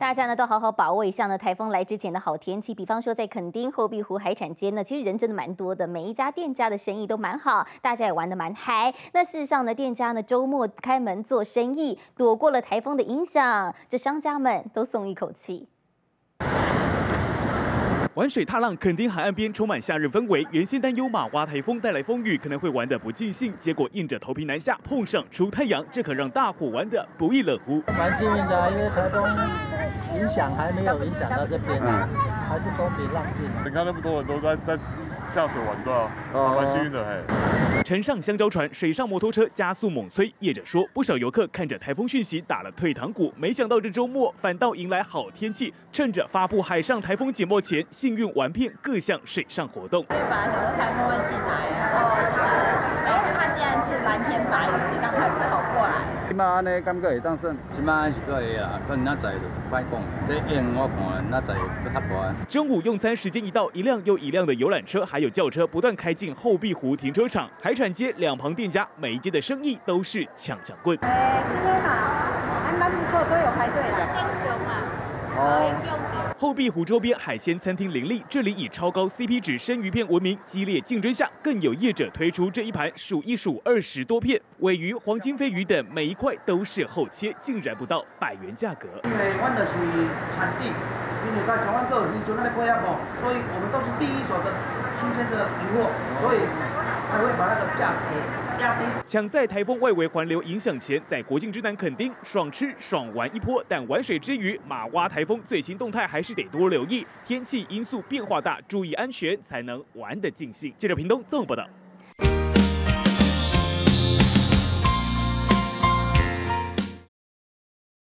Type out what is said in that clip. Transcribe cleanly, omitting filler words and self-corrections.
大家呢都好好把握一下呢台风来之前的好天气，比方说在垦丁后壁湖海产街呢，其实人真的蛮多的，每一家店家的生意都蛮好，大家也玩得蛮嗨。那事实上呢，店家呢周末开门做生意，躲过了台风的影响，这商家们都松一口气。 玩水踏浪，垦丁海岸边充满夏日氛围。原先担忧马蛙台风带来风雨，可能会玩得不尽兴，结果硬着头皮南下，碰上出太阳，这可让大伙玩得不亦乐乎。 蛮幸运的，因为台风影响还没有影响到这边啊，还是风平浪静。 你看那么多人都在下水玩，对啊，蛮幸运的嘿。 乘上香蕉船，水上摩托车加速猛催。业者说，不少游客看着台风讯息打了退堂鼓，没想到这周末反倒迎来好天气。趁着发布海上台风解末前，幸运玩遍各项水上活动。 因为本来想说台风会进来，然后就觉得，它既然是蓝天白云，你赶快跑过来。 即马安尼感觉会当算， 即马是个会啦，可能哪载就歹讲。这烟我看哪载搁较大。 中午用餐时间一到，一辆又一辆的游览车还有轿车不断开进后壁湖停车场。海产街两旁店家每一街的生意都是抢抢棍。 今天嘛，还蛮不错，都有排队的。英雄嘛， 后壁湖周边海鲜餐厅林立，这里以超高 CP 值生鱼片闻名。激烈竞争下，更有业者推出这一盘数一数20多片尾鱼、黄金飞鱼等，每一块都是厚切，竟然不到100元价格。 因为我们就是产地，因为在台湾各有就那个规划所以我们都是第一手的新鲜的鱼货，所以才会把那个价格压低。 抢在台风外围环流影响前，在国境之南垦丁爽吃爽玩一波。但玩水之余，马蛙台风最新动态还是得多留意，天气因素变化大，注意安全，才能玩得尽兴。记者屏东综合报道。